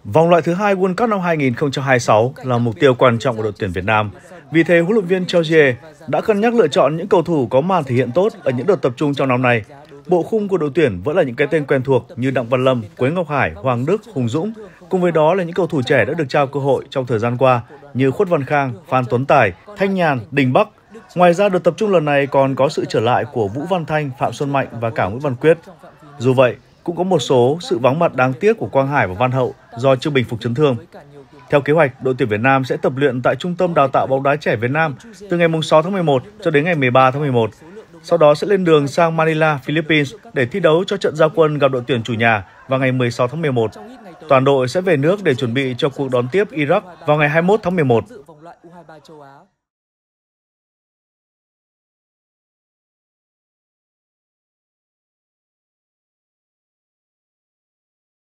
Vòng loại thứ hai World Cup năm 2026 là mục tiêu quan trọng của đội tuyển Việt Nam. Vì thế, huấn luyện viên Chauzier đã cân nhắc lựa chọn những cầu thủ có màn thể hiện tốt ở những đợt tập trung trong năm nay. Bộ khung của đội tuyển vẫn là những cái tên quen thuộc như Đặng Văn Lâm, Quế Ngọc Hải, Hoàng Đức, Hùng Dũng. Cùng với đó là những cầu thủ trẻ đã được trao cơ hội trong thời gian qua như Khuất Văn Khang, Phan Tuấn Tài, Thanh Nhàn, Đình Bắc. Ngoài ra, đợt tập trung lần này còn có sự trở lại của Vũ Văn Thanh, Phạm Xuân Mạnh và cả Nguyễn Văn Quyết. Dù vậy, cũng có một số sự vắng mặt đáng tiếc của Quang Hải và Văn Hậu do chưa bình phục chấn thương. Theo kế hoạch, đội tuyển Việt Nam sẽ tập luyện tại Trung tâm Đào tạo bóng đá trẻ Việt Nam từ ngày 6 tháng 11 cho đến ngày 13 tháng 11. Sau đó sẽ lên đường sang Manila, Philippines để thi đấu cho trận giao quân gặp đội tuyển chủ nhà vào ngày 16 tháng 11. Toàn đội sẽ về nước để chuẩn bị cho cuộc đón tiếp Iraq vào ngày 21 tháng 11.